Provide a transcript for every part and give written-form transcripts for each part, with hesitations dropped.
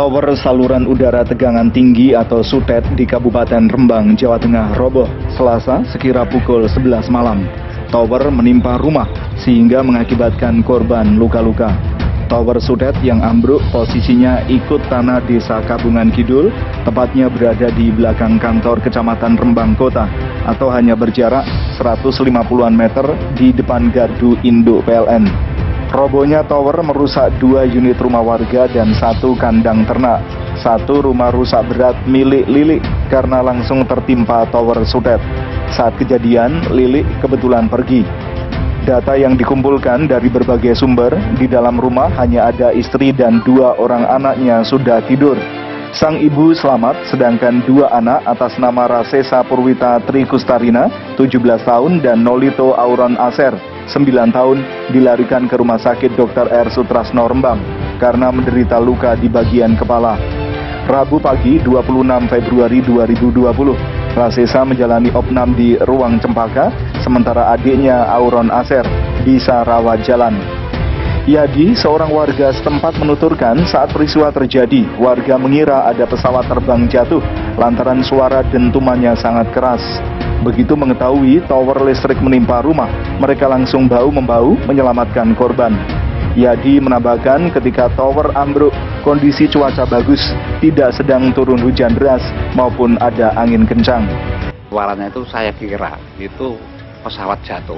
Tower saluran udara tegangan tinggi atau SUTET di Kabupaten Rembang, Jawa Tengah roboh Selasa sekira pukul 11 malam. Tower menimpa rumah sehingga mengakibatkan korban luka-luka. Tower SUTET yang ambruk posisinya ikut tanah Desa Kabungan Kidul, tepatnya berada di belakang kantor Kecamatan Rembang Kota, atau hanya berjarak 150-an meter di depan gardu induk PLN. Robohnya tower merusak 2 unit rumah warga dan 1 kandang ternak. 1 rumah rusak berat milik Lilik karena langsung tertimpa tower SUTET. Saat kejadian, Lilik kebetulan pergi. Data yang dikumpulkan dari berbagai sumber, di dalam rumah hanya ada istri dan 2 orang anaknya sudah tidur. Sang ibu selamat, sedangkan 2 anak atas nama Rasesa Purwita Trikustarina, 17 tahun, dan Nolito Auron Aser, 9 tahun, dilarikan ke Rumah Sakit Dr. R. Sutrasno Rembang karena menderita luka di bagian kepala. Rabu pagi 26 Februari 2020, Rasesa menjalani opnam di ruang cempaka, sementara adiknya Auron Aser bisa rawat jalan. Yadi, seorang warga setempat, menuturkan saat peristiwa terjadi, warga mengira ada pesawat terbang jatuh lantaran suara dentumannya sangat keras. Begitu mengetahui tower listrik menimpa rumah, mereka langsung bahu-membahu menyelamatkan korban. Yadi menambahkan ketika tower ambruk, kondisi cuaca bagus, tidak sedang turun hujan deras maupun ada angin kencang. Suaranya itu saya kira itu pesawat jatuh.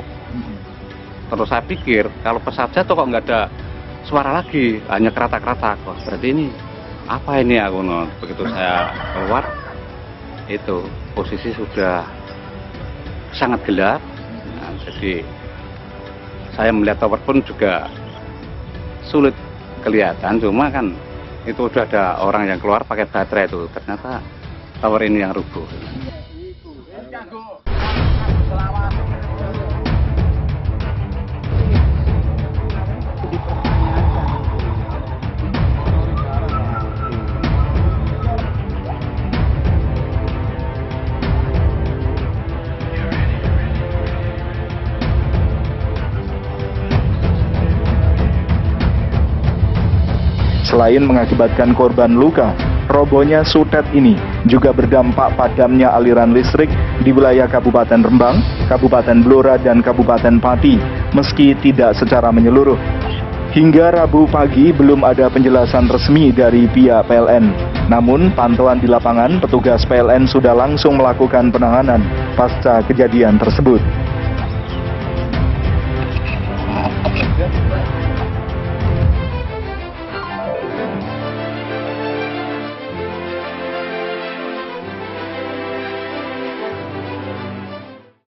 Terus saya pikir kalau pesawat jatuh kok nggak ada suara lagi, hanya keratak-keratak. Wah, berarti ini apa ini aku no. Begitu saya keluar, itu posisi sudah sangat gelap. Nah, jadi saya melihat tower pun juga sulit kelihatan, cuma kan itu udah ada orang yang keluar pakai baterai itu, ternyata tower ini yang rubuh. Selain mengakibatkan korban luka, robohnya SUTET ini juga berdampak padamnya aliran listrik di wilayah Kabupaten Rembang, Kabupaten Blora, dan Kabupaten Pati, meski tidak secara menyeluruh. Hingga Rabu pagi belum ada penjelasan resmi dari pihak PLN. Namun pantauan di lapangan, petugas PLN sudah langsung melakukan penanganan pasca kejadian tersebut.